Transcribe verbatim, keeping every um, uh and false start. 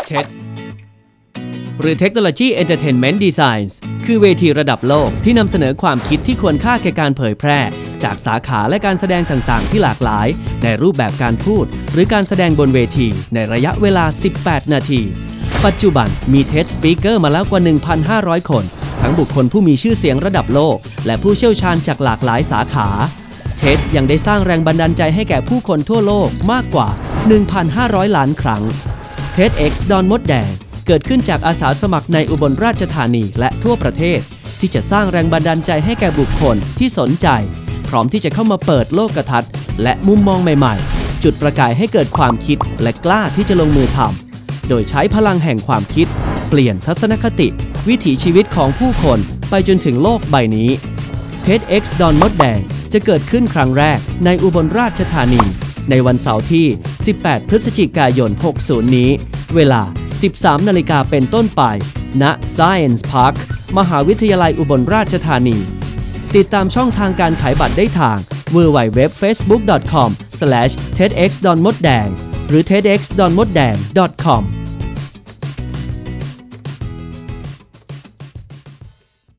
เท็ด หรือ Technology Entertainment Designs คือเวทีระดับโลกที่นำเสนอความคิดที่ควรค่าแก่การเผยแพร่จากสาขาและการแสดงต่างๆที่หลากหลายในรูปแบบการพูดหรือการแสดงบนเวทีในระยะเวลาสิบแปดนาทีปัจจุบันมี TED Speaker มาแล้วกว่า หนึ่งพันห้าร้อย คนทั้งบุคคลผู้มีชื่อเสียงระดับโลกและผู้เชี่ยวชาญจากหลากหลายสาขา TED ยังได้สร้างแรงบันดาลใจให้แก่ผู้คนทั่วโลกมากกว่า หนึ่งพันห้าร้อย ล้านครั้ง TEDx ดอนมดแดงเกิดขึ้นจากอาสาสมัครในอุบลราชธานีและทั่วประเทศที่จะสร้างแรงบันดาลใจให้แก่บุคคลที่สนใจพร้อมที่จะเข้ามาเปิดโลกทัศน์และมุมมองใหม่ๆจุดประกายให้เกิดความคิดและกล้าที่จะลงมือทำโดยใช้พลังแห่งความคิดเปลี่ยนทัศนคติวิถีชีวิตของผู้คนไปจนถึงโลกใบนี้ TEDx ดอนมดแดงจะเกิดขึ้นครั้งแรกในอุบลราชธานีในวันเสาร์ที่สิบแปดพฤศจิกายนหกสิบนี้เวลา สิบสามนาฬิกาเป็นต้นไปณ Science Park มหาวิทยาลัยอุบลราชธานีติดตามช่องทางการขายบัตรได้ทาง ดับเบิลยู ดับเบิลยู ดับเบิลยู ดอท เฟซบุ๊ก ดอท คอม สแลช เท็ดเอ็กซ์ ดอนมดแดง หรือ เท็ดเอ็กซ์ ดอนมดแดง ดอท คอม